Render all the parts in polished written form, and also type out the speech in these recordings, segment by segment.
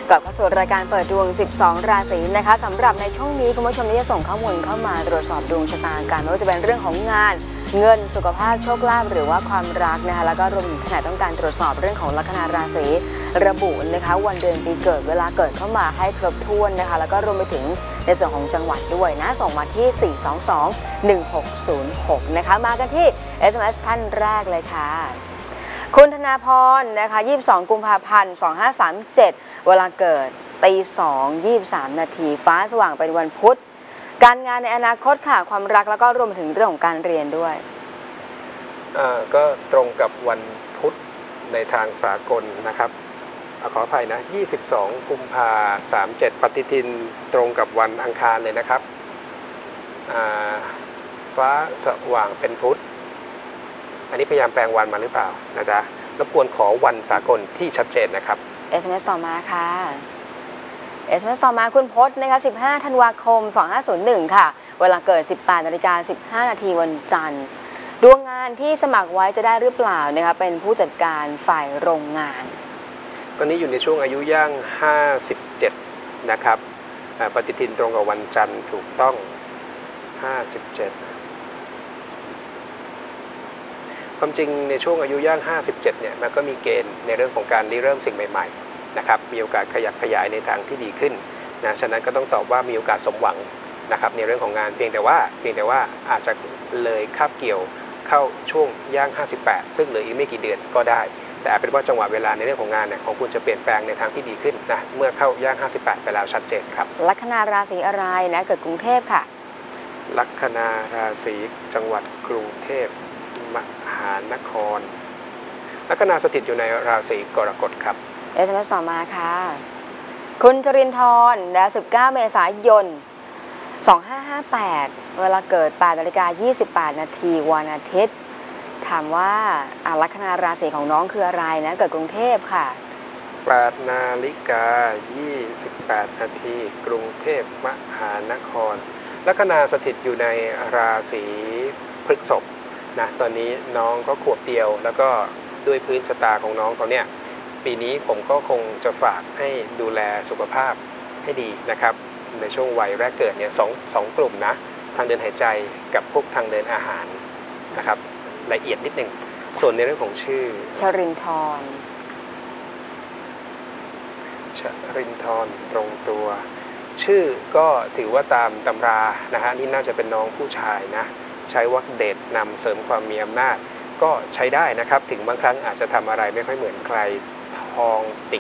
กลับเข้าสู่รายการเปิดดวง 12 ราศีนะคะสำหรับในช่วงนี้คุณผู้ชมที่จะส่งข้อมูลเข้ามาตรวจสอบดวงชะตากันไม่ว่าจะเป็นเรื่องของงานเงินสุขภาพโชคลาภหรือว่าความรักนะคะแล้วก็รวมถึงขณะต้องการตรวจสอบเรื่องของลัคนาราศีระบุนะคะวันเดือนปีเกิดเวลาเกิดเข้ามาให้ครบถ้วนนะคะแล้วก็รวมไปถึงในส่วนของจังหวัดด้วยนะส่งมาที่ 422-1606 นะคะมากันที่ SMS ท่านแรกเลยค่ะคุณธนาพรนะคะ22 กุมภาพันธ์ 2537เวลาเกิดตี 2:23 นาทีฟ้าสว่างเป็นวันพุธการงานในอนาคตค่ะความรักแล้วก็รวมถึงเรื่องของการเรียนด้วยก็ตรงกับวันพุธในทางสากลนะครับขออภัยนะ22 กุมภาพันธ์ 37ปฏิทินตรงกับวันอังคารเลยนะครับฟ้าสว่างเป็นพุธอันนี้พยายามแปลงวันมาหรือเปล่านะจ๊ะรบกวนขอวันสากลที่ชัดเจนนะครับ SMS ต่อมาค่ะ SMS ต่อมาคุณพจน์นะคะ15 ธันวาคม 2501 ค่ะเวลาเกิด 18:15 นาทีวันจันทร์ดวงงานที่สมัครไว้จะได้หรือเปล่านะคะเป็นผู้จัดการฝ่ายโรงงานตอนนี้อยู่ในช่วงอายุย่าง57นะครับปฏิทินตรงกับวันจันทร์ถูกต้อง57ความจริงในช่วงอายุย่าง57เนี่ยมันก็มีเกณฑ์ในเรื่องของการริเริ่มสิ่งใหม่ๆนะครับมีโอกาสขยับขยายในทางที่ดีขึ้นนะฉะนั้นก็ต้องตอบว่ามีโอกาสสมหวังนะครับในเรื่องของงานเพียงแต่ว่าอาจจะเลยคาบเกี่ยวเข้าช่วงย่าง58ซึ่งเหลืออีกไม่กี่เดือนก็ได้แต่เป็นว่าจังหวะเวลาในเรื่องของงานเนี่ยของคุณจะเปลี่ยนแปลงในทางที่ดีขึ้นนะเมื่อเข้าย่าง58ไปแล้วชัดเจนครับลัคนาราศีอะไรนะเกิดกรุงเทพค่ะลัคนาราศีจังหวัดกรุงเทพมหานครลัคนาสถิตอยู่ในราศีกรกฎครับ SMS ต่อมาค่ะคุณจรินทร์19 เมษายน 2558เวลาเกิด 8:28 นาทีวันอาทิตย์ถามว่าลัคนาราศีของน้องคืออะไรนะเกิดกรุงเทพค่ะ 8:28 นาทีกรุงเทพมหานครลัคนาสถิตอยู่ในราศีพฤษภนะตอนนี้น้องก็ขวบเดียวแล้วก็ด้วยพื้นชะตาของน้องเขาเนี่ยปีนี้ผมก็คงจะฝากให้ดูแลสุขภาพให้ดีนะครับในช่วงวัยแรกเกิดเนี่ยสองกลุ่มนะทางเดินหายใจกับพวกทางเดินอาหารนะครับละเอียดนิดหนึ่งส่วนในเรื่องของชื่อชรินทร์ตรงตัวชื่อก็ถือว่าตามตำรานะฮะนี่น่าจะเป็นน้องผู้ชายนะใช้วรรคเดชนำเสริมความมีอำนาจก็ใช้ได้นะครับถึงบางครั้งอาจจะทำอะไรไม่ค่อยเหมือนใครทองติ่ง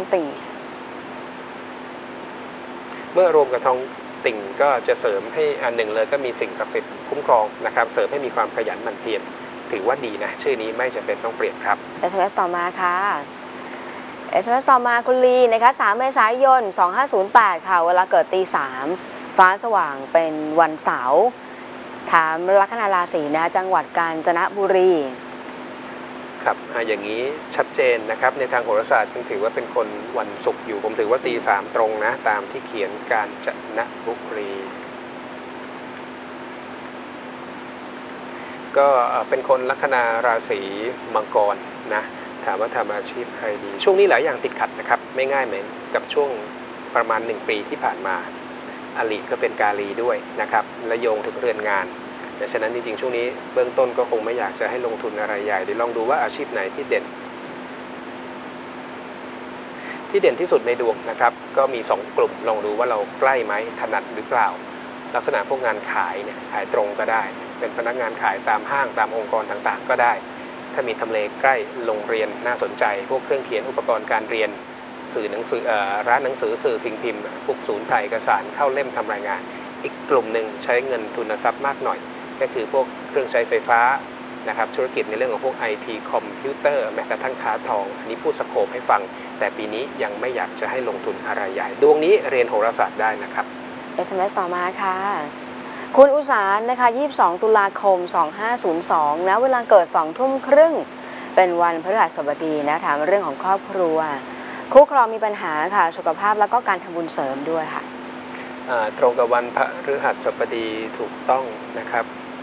เมื่อรวมกับทองติ่งก็จะเสริมให้อันหนึ่งเลยก็มีสิ่งศักดิ์สิทธิ์คุ้มครองนะครับเสริมให้มีความขยันหมั่นเพียรถือว่าดีนะชื่อนี้ไม่จำเป็นต้องเปลี่ยนครับ SMS ต่อมาค่ะ SMS ต่อมาคุณลีนะคะ3 เมษายน 2508ค่ะเวลาเกิดตี 3ฟ้าสว่างเป็นวันเสาร์ถามลัคนาราศีนะจังหวัดกาญจนบุรีครับอย่างนี้ชัดเจนนะครับในทางโหราศาสตร์ถือว่าเป็นคนวันศุกร์อยู่ผมถือว่าตี 3ตรงนะตามที่เขียนกาญจนบุรีก็เป็นคนลัคนาราศีมังกรนะถามว่าทำอาชีพใครดีช่วงนี้หลายอย่างติดขัดนะครับไม่ง่ายเหมือนกับช่วงประมาณ1 ปีที่ผ่านมาอลิก็เป็นกาลีด้วยนะครับและโยงถึงเรือนงานดังนั้นจริงๆช่วงนี้เบื้องต้นก็คงไม่อยากจะให้ลงทุนอะไรใหญ่เดี๋ยวลองดูว่าอาชีพไหนที่เด่นที่สุดในดวงนะครับก็มี2 กลุ่มลองดูว่าเราใกล้ไหมถนัดหรือเปล่าลักษณะพวกงานขายเนี่ยขายตรงก็ได้เป็นพนักงานขายตามห้างตามองค์กรต่างๆก็ได้ถ้ามีทำเลใกล้โรงเรียนน่าสนใจพวกเครื่องเขียนอุปกรณ์การเรียนสื่อหนังสือร้านหนังสือสื่อสิ่งพิมพ์พวกศูนย์ถ่ายเอกสารเข้าเล่มทำรายงานอีกกลุ่มหนึ่งใช้เงินทุนทรัพย์มากหน่อยก็คือพวกเครื่องใช้ไฟฟ้านะครับธุรกิจในเรื่องของพวก IT คอมพิวเตอร์แม้กระทั่งค้าทองอันนี้พูดสโคปให้ฟังแต่ปีนี้ยังไม่อยากจะให้ลงทุนอะไรใหญ่ดวงนี้เรียนโหราศาสตร์ได้นะครับ SMS ต่อมาค่ะคุณอุสานนะคะ22 ตุลาคม 2502นะเวลาเกิด 20:30 น.เป็นวันพฤหัสบดีนะถามเรื่องของครอบครัวคู่ครองมีปัญหาค่ะสุขภาพแล้วก็การทำบุญเสริมด้วยค่ะตรงกับวันพฤหัสบดีถูกต้องนะครับ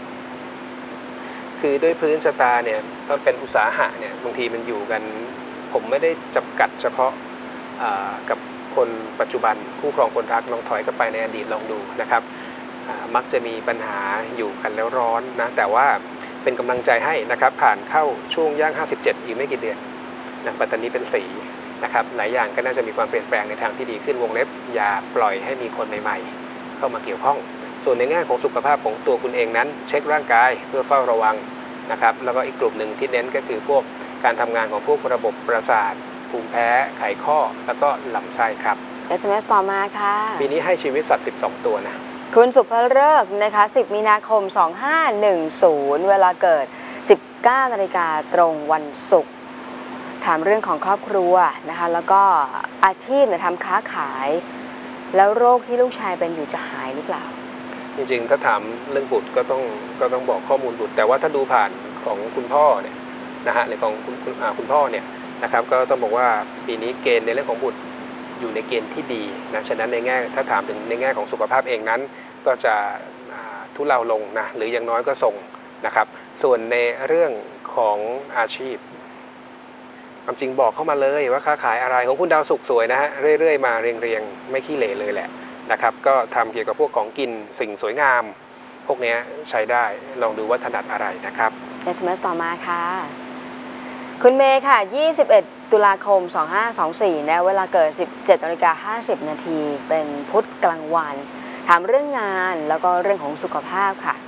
คือด้วยพื้นชะตาเนี่ยก็เป็นอุตสาหะเนี่ยบางทีมันอยู่กันผมไม่ได้จำกัดเฉพาะกับคคนปัจจุบันคู่ครองคนรักลองถอยกลับไปในอดีตลองดูนะครับมักจะมีปัญหาอยู่กันแล้วร้อนนะแต่ว่าเป็นกำลังใจให้นะครับผ่านเข้าช่วงย่าง57อีกไม่กี่เดือนนะปัตตานีเป็นสีนะครับหลายอย่างก็น่าจะมีความเปลี่ยนแปลงในทางที่ดีขึ้นวงเล็บอย่าปล่อยให้มีคนใหม่ๆเข้ามาเกี่ยวข้องส่วนในแง่ของสุขภาพของตัวคุณเองนั้นเช็คร่างกายเพื่อเฝ้าระวังนะครับแล้วก็อีกกลุ่มหนึ่งที่เน้นก็คือพวกการทำงานของพวกระบบประสาทภูมิแพ้ไขข้อแล้วก็ลำไส้ครับ SMS ต่อมาค่ะปีนี้ให้ชีวิตสัตว์12ตัวนะคุณสุภฤกษ์นะคะ10 มีนาคม 2510 เวลาเกิด 19 นาฬิกาตรงวันศุกร์ถามเรื่องของครอบครัวนะคะแล้วก็อาชีพเนี่ยทำค้าขายแล้วโรคที่ลูกชายเป็นอยู่จะหายหรือเปล่าจริงๆถ้าถามเรื่องบุตรก็ต้องบอกข้อมูลบุตรแต่ว่าถ้าดูผ่านของคุณพ่อเนี่ยนะฮะในของคุณพ่อเนี่ยนะครับก็ต้องบอกว่าปีนี้เกณฑ์ในเรื่องของบุตรอยู่ในเกณฑ์ที่ดีนะฉะนั้นในแง่ถ้าถามถึงในแง่ของสุขภาพเองนั้นก็จะทุเลาลงนะหรืออย่างน้อยก็ทรงนะครับส่วนในเรื่องของอาชีพความจริงบอกเข้ามาเลยว่าค้าขายอะไรของคุณดาวสุขสวยนะฮะเรื่อยๆมาเรียงๆไม่ขี้เหร่เลยแหละนะครับก็ทำเกี่ยวกับพวกของกินสิ่งสวยงามพวกนี้ใช้ได้ลองดูว่าถนัดอะไรนะครับ SMS ต่อมาค่ะคุณเมย์ค่ะ21 ตุลาคม 2524นะเวลาเกิด 17:50 นาทีเป็นพุธกลางวันถามเรื่องงานแล้วก็เรื่องของสุขภาพค่ะ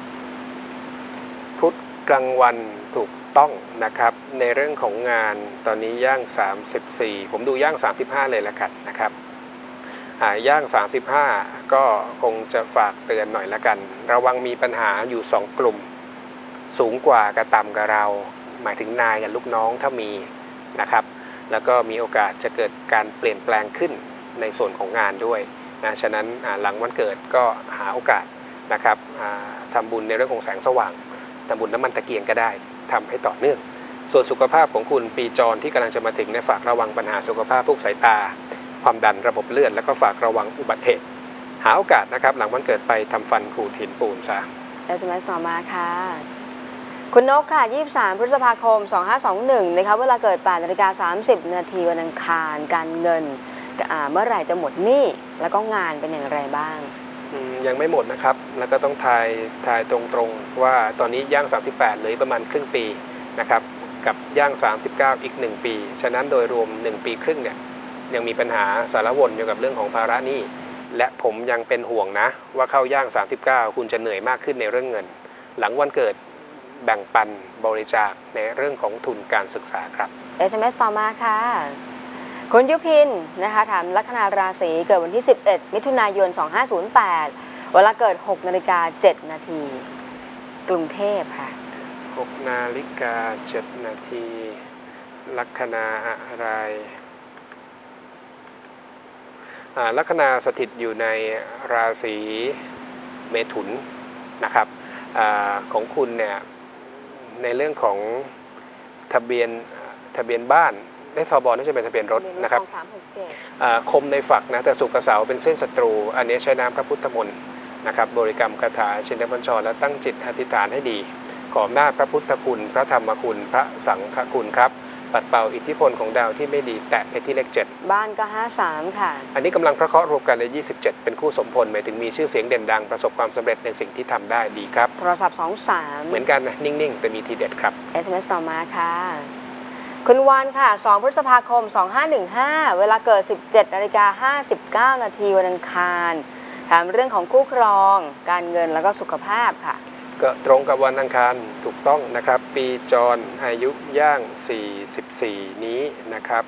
พุธกลางวันถูกต้องนะครับในเรื่องของงานตอนนี้ย่าง34ผมดูย่าง35เลยละกันนะครับย่าง35ก็คงจะฝากเตือนหน่อยละกันระวังมีปัญหาอยู่2กลุ่มสูงกว่ากับต่ำกับเราหมายถึงนายกับลูกน้องถ้ามีนะครับแล้วก็มีโอกาสจะเกิดการเปลี่ยนแปลงขึ้นในส่วนของงานด้วยนะฉะนั้นหลังวันเกิดก็หาโอกาสนะครับทำบุญในเรื่องของแสงสว่างทำบุญน้ำมันตะเกียงก็ได้ทำให้ต่อเนื่องส่วนสุขภาพของคุณปีจรที่กำลังจะมาถึงฝากระวังปัญหาสุขภาพพวกสายตาความดันระบบเลือดแล้วก็ฝากระวังอุบัติเหตุหาโอกาสนะครับหลังวันเกิดไปทำฟันขูดหินปูนซะ SMS ต่อมาค่ะคุณนกค่ะ23 พฤษภาคม 2521นะคะเวลาเกิด 8:30 นาทีวันอังคารการเงินเมื่อไหร่จะหมดหนี้แล้วก็งานเป็นอย่างไรบ้างยังไม่หมดนะครับแล้วก็ต้องทายตรงๆว่าตอนนี้ย่าง38เลยประมาณครึ่งปีนะครับกับย่าง39อีก1ปีฉะนั้นโดยรวม1ปีครึ่งเนี่ยยังมีปัญหาสารวนอยู่กับเรื่องของภาระหนี้และผมยังเป็นห่วงนะว่าเข้าย่าง39คุณจะเหนื่อยมากขึ้นในเรื่องเงินหลังวันเกิดแบ่งปันบริจาคในเรื่องของทุนการศึกษาครับ SMS ต่อมาค่ะคุณยุพินนะคะถามลัคนาราศีเกิดวันที่11 มิถุนายน 2508เวลาเกิด 6:07 นาทีกรุงเทพค่ะ 6:07 นาทีลัคนาอะไรลัคนาสถิตอยู่ในราศีเมถุนนะครับของคุณเนี่ยในเรื่องของทะเบียนบ้านได้ทบน่าจะเป็นทะเบียนรถนะครับคมในฝักนะแต่สุกเสาเป็นเส้นศัตรูอันนี้ใช้น้ำพระพุทธมนต์นะครับบริกรรมคาถาชินบัญชรและตั้งจิตอธิษฐานให้ดีขออำนาจพระพุทธคุณพระธรรมคุณพระสังฆคุณครับปัดเป่าอิทธิพลของดาวที่ไม่ดีแตะไปที่เลข7 บ้านก็53ค่ะอันนี้กำลังพระเคราะห์รวมกันเลย27เป็นคู่สมพลหมายถึงมีชื่อเสียงเด่นดังประสบความสำเร็จในสิ่งที่ทำได้ดีครับโทรศัพท์23 เหมือนกันนะนิ่งๆแต่มีทีเด็ดครับ SMS ต่อมาค่ะคุณวานค่ะ2 พฤษภาคม 2515เวลาเกิด 17:59 นาทีวันอังคารถามเรื่องของคู่ครองการเงินแล้วก็สุขภาพค่ะก็ตรงกับวันอังคารถูกต้องนะครับปีจรอายุย่าง44นี้นะครับ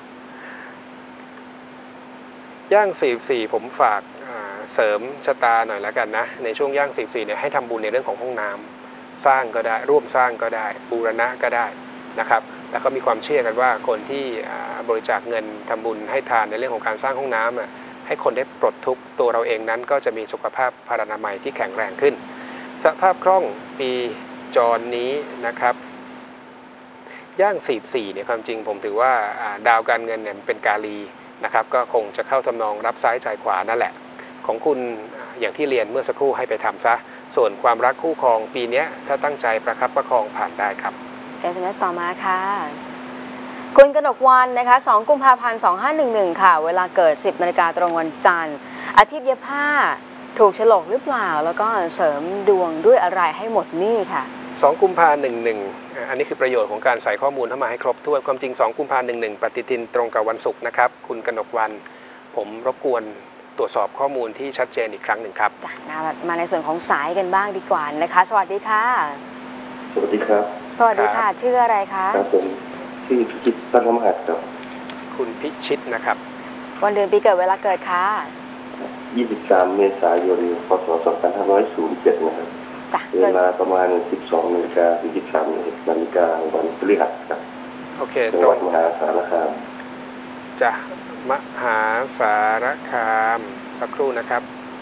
ย่าง44ผมฝากเสริมชะตาหน่อยแล้วกันนะในช่วงย่าง44เนี่ยให้ทำบุญในเรื่องของห้องน้ำสร้างก็ได้ร่วมสร้างก็ได้บูรณะก็ได้นะครับแต่ก็มีความเชื่อกันว่าคนที่บริจาคเงินทำบุญให้ทานในเรื่องของการสร้างห้องน้ำให้คนได้ปลดทุกข์ตัวเราเองนั้นก็จะมีสุขภาพพรรณนามัยที่แข็งแรงขึ้นสภาพคล่องปีจรนี้นะครับย่าง44เนี่ยความจริงผมถือว่าดาวการเงินเนี่ยเป็นกาลีนะครับก็คงจะเข้าทำนองรับซ้ายจ่ายขวานั่นแหละของคุณอย่างที่เรียนเมื่อสักครู่ให้ไปทำซะส่วนความรักคู่ครองปีนี้ถ้าตั้งใจประคับประคองผ่านได้ครับ SMS ต่อมาค่ะคุณกนกวรรณนะคะ2 กุมภาพันธ์ 2511 ค่ะ เวลาเกิด 10 นาฬิกาตรงวันจันทร์ อาชีพเย็บผ้าถูกฉลกหรือเปล่า แล้วก็เสริมดวงด้วยอะไรให้หมดหนี้ค่ะ 2 กุมภาพันธ์ 11อันนี้คือประโยชน์ของการใส่ข้อมูลเข้ามาให้ครบถ้วนความจริง2 กุมภาพันธ์ 11ปฏิทินตรงกับวันศุกร์นะครับคุณกนกวรรณผมรบกวนตรวจสอบข้อมูลที่ชัดเจนอีกครั้งหนึ่งครับมาในส่วนของสายกันบ้างดีกว่านะคะ สวัสดีค่ะสวัสดีครับสวัสดีค่ะชื่ออะไรคะครับผมชื่อพิชิตตั้งมหัสครับคุณพิชิตนะครับวันเดือนปีเกิดเวลาเกิดค่ะ 23 เมษายน พศ 2507นะครับเวลาประมาณ 12 นาฬิกาถึง 13 นาฬิกาวันพฤหัสครับโอเคจังหวัดมหาสารคามจ้ะมหาสารคามสักครู่นะครับ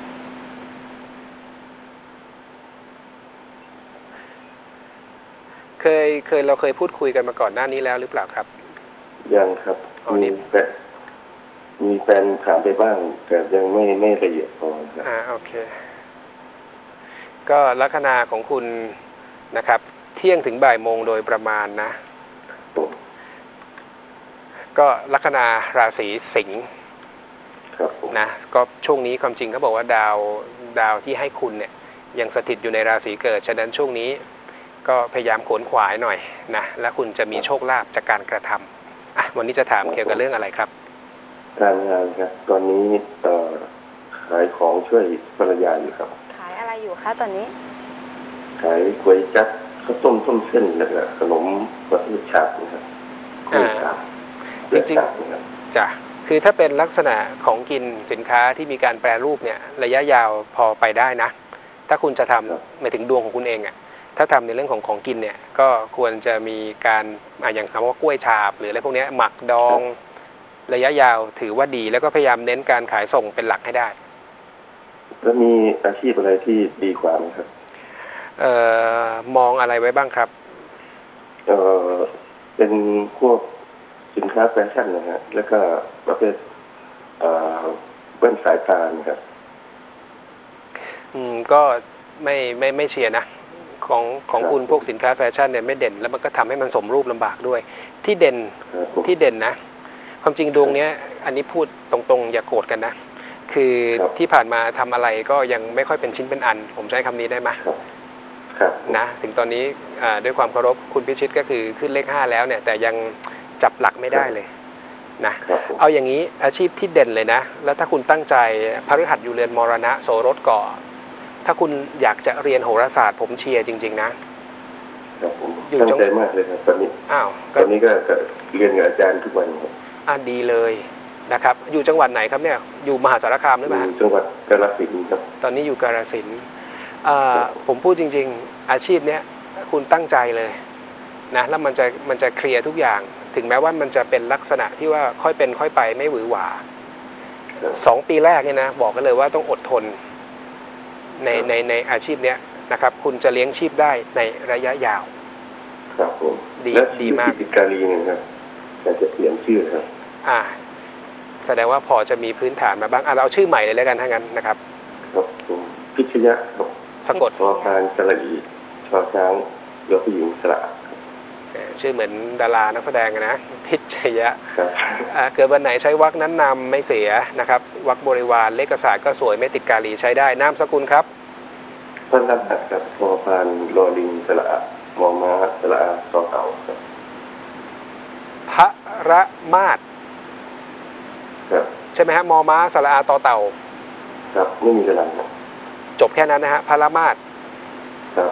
เราเคยพูดคุยกันมาก่อนหน้านี้แล้วหรือเปล่าครับยังครับมีแฟนถามไปบ้างแต่ยังไม่ละเอียดพอครับโอเคก็ลัคนาของคุณนะครับเที่ยงถึงบ่ายโมงโดยประมาณนะก็ลัคนาราศีสิงห์นะก็ช่วงนี้ความจริงเขาบอกว่าดาวที่ให้คุณเนี่ยยังสถิตอยู่ในราศีเกิดฉะนั้นช่วงนี้ก็พยายามขวนขวายหน่อยนะและคุณจะมีโชคลาภจากการกระทำวันนี้จะถามเกี่ยวกับเรื่องอะไรครับการงานครับตอนนี้ขายของช่วยภรรยาอยู่ครับขายอะไรอยู่คะตอนนี้ขายก๋วยจั๊บข้าวต้มเส้นแล้วก็ขนมวัตถุฉาบนะครับจริงๆจ้ะคือถ้าเป็นลักษณะของกินสินค้าที่มีการแปรรูปเนี่ยระยะยาวพอไปได้นะถ้าคุณจะทำหมายถึงดวงของคุณเองอ่ะถ้าทำในเรื่องของกินเนี่ยก็ควรจะมีการอย่างคำว่ากล้วยฉาบหรืออะไรพวกนี้หมักดองระยะยาวถือว่าดีแล้วก็พยายามเน้นการขายส่งเป็นหลักให้ได้แล้วมีอาชีพอะไรที่ดีกว่าไหมครับมองอะไรไว้บ้างครับเป็นพวกสินค้าแฟชั่นนะฮะแล้วก็ประเภทแว่นสายตาครับก็ไม่เชียร์นะของคุณพวกสินค้าแฟชั่นเนี่ยไม่เด่นแล้วมันก็ทำให้มันสมรูปลำบากด้วยที่เด่นนะความจริงดวงเนี้ยอันนี้พูดตรงๆอย่าโกรธกันนะคือที่ผ่านมาทำอะไรก็ยังไม่ค่อยเป็นชิ้นเป็นอันผมใช้คำนี้ได้ไหมนะถึงตอนนี้ด้วยความเคารพคุณพิชิตก็คือขึ้นเลข5แล้วเนี่ยแต่ยังจับหลักไม่ได้เลยนะเอาอย่างนี้อาชีพที่เด่นเลยนะแล้วถ้าคุณตั้งใจพฤหัสอยู่เรือนมรณะโสรถก่อถ้าคุณอยากจะเรียนโหราศาสตร์ผมเชียร์จริงๆนะอยู่ตั้งใจมากเลยครับตอนนี้ตอนนี้ก็เรียนกับอาจารย์ทุกวันครับดีเลยนะครับอยู่จังหวัดไหนครับเนี่ยอยู่มหาสารคามหรือเปล่าจังหวัดกาฬสินธุ์ครับตอนนี้อยู่กาฬสินธุ์ผมพูดจริงๆอาชีพเนี้ยคุณตั้งใจเลยนะแล้วมันจะเคลียร์ทุกอย่างถึงแม้ว่ามันจะเป็นลักษณะที่ว่าค่อยเป็นค่อยไปไม่หวือหวา2 ปีแรกเนี่ยนะบอกกันเลยว่าต้องอดทนในอาชีพเนี้ยนะครับคุณจะเลี้ยงชีพได้ในระยะยาวครับผมดีมากติการีนะครับอยากจะเปลี่ยนชื่อครับแสดงว่าพอจะมีพื้นฐานมาบ้างเราชื่อใหม่เลยแล้วกันถ้างั้นนะครับครับผมพิชยะครับสะกดชอช้างสระอีชอช้างยอผู้หญิงสระชื่อเหมือนดารานักแสดงนะพิชยะเกิดวันไหนใช้วรรคนั้นนำไม่เสียนะครับวรรคบริวารเลขศาสตร์ก็สวยไม่ติดกาลีใช้ได้นามสกุลครับพระนักหัดกับพอพานลอลิงสระมอม้าสระซอเต่าครับพระระมาศใช่ไหมฮะมอม้าสระอาต่อเต่าครับไม่มีกระดานจบแค่นั้นนะฮะพระระมาศครับ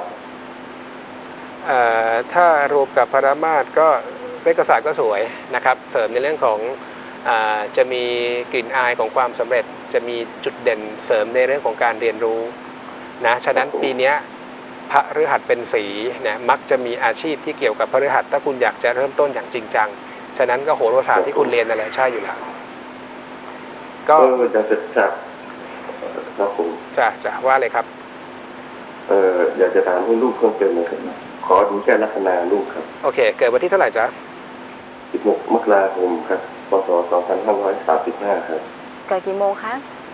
ถ้ารวมกับพระระมาศก็เลขศาสตร์ก็สวยนะครับเสริมในเรื่องของจะมีกลิ่นอายของความสำเร็จจะมีจุดเด่นเสริมในเรื่องของการเรียนรู้นะฉะนั้นปีนี้พฤหัสเป็นสีนะมักจะมีอาชีพที่เกี่ยวกับพฤหัสถ้าคุณอยากจะเริ่มต้นอย่างจริงจังฉะนั้นก็โหราศาสตร์ที่คุณเรียนนั่นแหละใช่อยู่แล้วก็จะจัดครับผมจะว่าเลยครับอยากจะถามให้ลูกเพิ่มเติมเลยครับขอดูแค่ลัคนาลูกครับโอเคเกิดวันที่เท่าไหร่จ๊ะ 16 มกราคมครับพศ 2535ครับเกิดกี่โมงคะ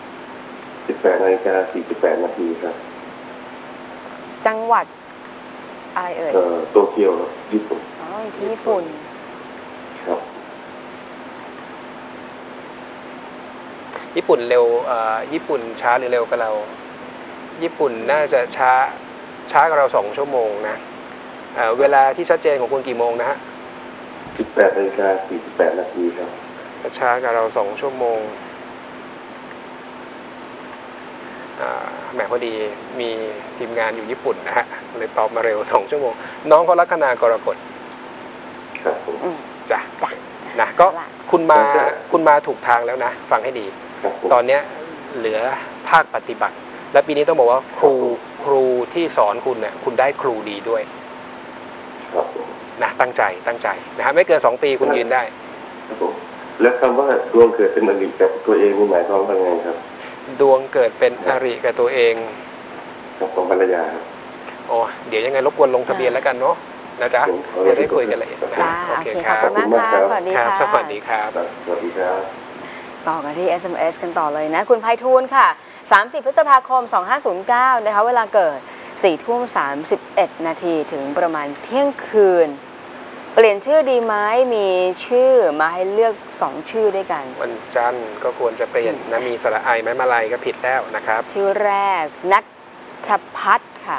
18:48 นาทีครับจังหวัดอะไรเอ่ยโตเกียวญี่ปุ่นที่ญี่ปุ่นครับญี่ปุ่นเร็วญี่ปุ่นช้าหรือเร็วกับเราญี่ปุ่นน่าจะช้ากับเรา2 ชั่วโมงนะเวลาที่ชัดเจนของคุณกี่โมงนะฮะ 18:48 นาทีครับช้ากับเรา2 ชั่วโมงแหมพอดีมีทีมงานอยู่ญี่ปุ่นนะฮะเลยตอบมาเร็ว2 ชั่วโมงน้องเขาลัคนากรกฎครับผมจ้ะนะก็คุณมาถูกทางแล้วนะฟังให้ดีตอนนี้เหลือภาคปฏิบัติและปีนี้ต้องบอกว่าครูที่สอนคุณเนี่ยคุณได้ครูดีด้วยนะตั้งใจนะฮะไม่เกิน2 ปีคุณยืนได้แล้วคำว่าดวงเกิดเป็นอริกับตัวเองนี่หมายความว่าไงครับดวงเกิดเป็นอริกับตัวเองของภรรยาโอ้เดี๋ยวยังไงรบกวนลงทะเบียนแล้วกันเนาะนะจ๊ะจะได้คุยกันละเอียดนะโอเคครับขอบคุณมากค่ะสวัสดีค่ะสวัสดีครับต่อกันที่ SMS กันต่อเลยนะคุณไพฑูรย์ค่ะ30 พฤษภาคม 2509นะคะเวลาเกิด 4:31 นาทีถึงประมาณเที่ยงคืนเปลี่ยนชื่อดีไหมมีชื่อมาให้เลือก2 ชื่อด้วยกันวันจันทร์ก็ควรจะเปลี่ยนนะมีสระไอไม้มาลัยก็ผิดแล้วนะครับชื่อแรกนัทพัฒน์ค่ะ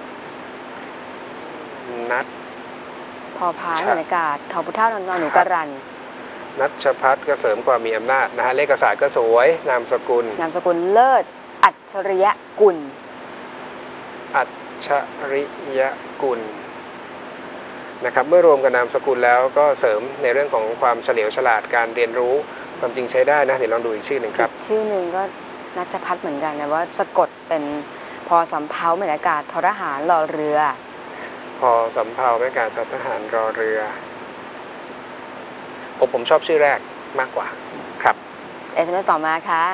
นัทพอพานบรรยากาศทอพุท่านอนหนูกรันนัชพัฒน์ก็เสริมความมีอำนาจนะฮะเลขศาสตร์ก็สวยนามสกุลเลิศอัจฉริยะกุลอัจฉริยะกุลนะครับเมื่อรวมกับนามสกุลแล้วก็เสริมในเรื่องของความเฉลียวฉลาดการเรียนรู้ความจริงใช้ได้นะเดี๋ยวลองดูอีกชื่อหนึ่งครับชื่อหนึ่งก็นัชพัฒน์เหมือนกันนะว่าสะกดเป็นพอสำเภาบรรยากาศททหารรอเรือพอสำเภาบรรยากาศททหารรอเรือผมชอบชื่อแรกมากกว่าครับ SMS ต่อมาค่ะ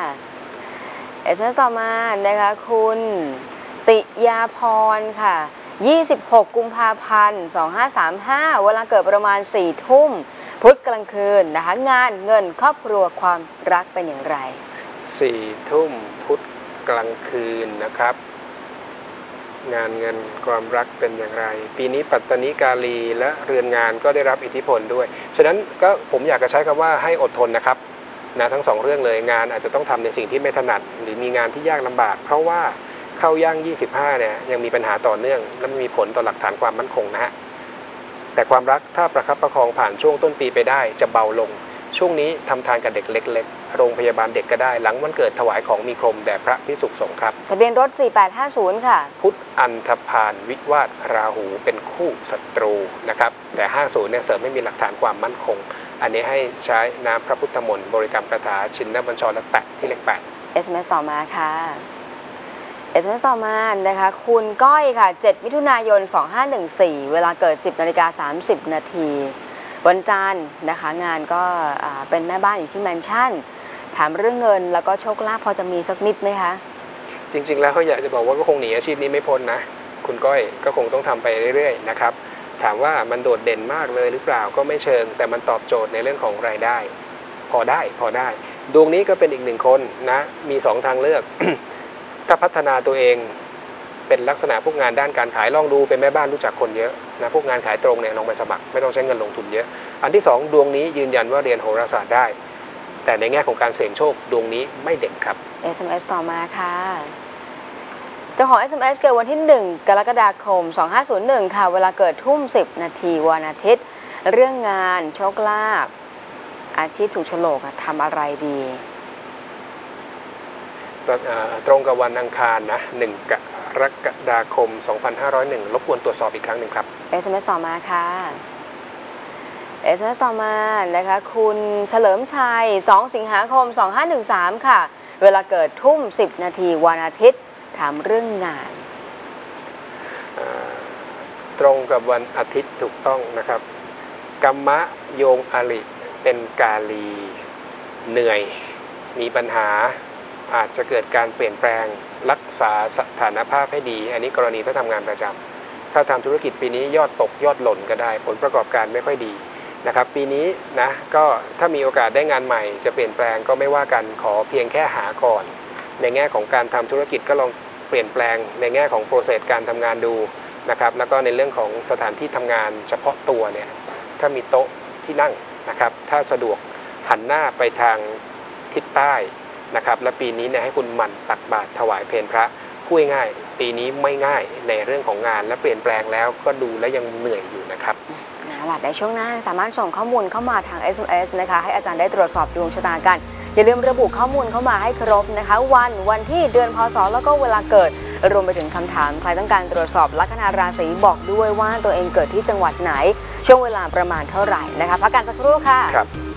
SMS ต่อมานะคะคุณติยาพรค่ะ26 กุมภาพันธ์ 2535เวลาเกิดประมาณ 4 ทุ่มพุธกลางคืนนะคะงานเงินครอบครัวความรักเป็นอย่างไร 4 ทุ่มพุธกลางคืนนะครับงานเงินความรักเป็นอย่างไรปีนี้ปัตตนิกาลีและเรือนงานก็ได้รับอิทธิพลด้วยฉะนั้นก็ผมอยากจะใช้คำว่าให้อดทนนะครับนะทั้ง2 เรื่องเลยงานอาจจะต้องทำในสิ่งที่ไม่ถนัดหรือมีงานที่ยากลำบากเพราะว่าเข้าย่าง25เนี่ยยังมีปัญหาต่อเนื่องและมีผลต่อหลักฐานความมั่นคงนะฮะแต่ความรักถ้าประคับประคองผ่านช่วงต้นปีไปได้จะเบาลงช่วงนี้ทำทานกับเด็กเล็กๆโรงพยาบาลเด็กก็ได้หลังวันเกิดถวายของมีคมแด่พระภิกษุสงฆ์ครับทะเบียนรถ4850ค่ะพุทธอันธพาลวิวาทราหูเป็นคู่ศัตรูนะครับแต่50เนี่ยเสริมไม่มีหลักฐานความมั่นคงอันนี้ให้ใช้น้ำพระพุทธมนต์บริกรรมคาถาชินบัญชรและแปะที่เลข8 SMS ต่อมาค่ะ SMS ต่อมานะคะคุณก้อยค่ะ7 มิถุนายน 2514เวลาเกิด 10:30 นาทีวันจันทร์นะคะงานก็เป็นแม่บ้านอยู่ที่แมนชั่นถามเรื่องเงินแล้วก็โชคลาภพอจะมีสักนิดไหมคะจริงๆแล้วเขาอยากจะบอกว่าก็คงหนีอาชีพนี้ไม่พ้นนะคุณก้อยก็คงต้องทำไปเรื่อยๆนะครับถามว่ามันโดดเด่นมากเลยหรือเปล่าก็ไม่เชิงแต่มันตอบโจทย์ในเรื่องของรายได้พอได้ดวงนี้ก็เป็นอีก1 คนนะมี2 ทางเลือก ถ้าพัฒนาตัวเองเป็นลักษณะพวกงานด้านการขายลองดูเป็นแม่บ้านรู้จักคนเยอะนะพวกงานขายตรงเนี่ยลองไปสมัครไม่ต้องใช้เงินลงทุนเยอะอันที่2ดวงนี้ยืนยันว่าเรียนโหราศาสตร์ได้แต่ในแง่ของการเสี่ยงโชคดวงนี้ไม่เด่นครับ SMS ต่อมาค่ะเจ้าของ SMS เกิดวันที่1 กรกฎาคม 2501ค่ะเวลาเกิด10:10 นาทีวันอาทิตย์เรื่องงานโชคลาภอาชีพถูกโฉลกทำอะไรดีตรงกับวันอังคารนะ1 กรกฎาคม 2501รบกวนตรวจสอบอีกครั้งหนึ่งครับ SMS ต่อมาค่ะ SMS ต่อมานะคะคุณเฉลิมชัย2 สิงหาคม 2513ค่ะเวลาเกิด10:10 นาทีวันอาทิตย์ถามเรื่องงานตรงกับวันอาทิตย์ถูกต้องนะครับกัมมะโยงอริเป็นกาลีเหนื่อยมีปัญหาอาจจะเกิดการเปลี่ยนแปลงรักษาสถานภาพให้ดีอันนี้กรณีถ้าทำงานประจำถ้าทำธุรกิจปีนี้ยอดตกยอดหล่นก็ได้ผลประกอบการไม่ค่อยดีนะครับปีนี้นะก็ถ้ามีโอกาสได้งานใหม่จะเปลี่ยนแปลงก็ไม่ว่ากันขอเพียงแค่หาก่อนในแง่ของการทำธุรกิจก็ลองเปลี่ยนแปลงในแง่ของโปรเซสการทำงานดูนะครับแล้วก็ในเรื่องของสถานที่ทำงานเฉพาะตัวเนี่ยถ้ามีโต๊ะที่นั่งนะครับถ้าสะดวกหันหน้าไปทางทิศใต้นะครับและปีนี้เนี่ยให้คุณหมั่นตักบาตรถวายเพลพระพูดง่ายปีนี้ไม่ง่ายในเรื่องของงานและเปลี่ยนแปลงแล้วก็ดูและยังเหนื่อยอยู่นะครับในช่วงหน้าสามารถส่งข้อมูลเข้ามาทาง SMS นะคะให้อาจารย์ได้ตรวจสอบดวงชะตากันอย่าลืมระบุข้อมูลเข้ามาให้ครบนะคะวันที่เดือนพศแล้วก็เวลาเกิดรวมไปถึงคำถามใครต้องการตรวจสอบลัคนาราศีบอกด้วยว่าตัวเองเกิดที่จังหวัดไหนช่วงเวลาประมาณเท่าไหร่นะคะพักกันสักครู่ค่ะ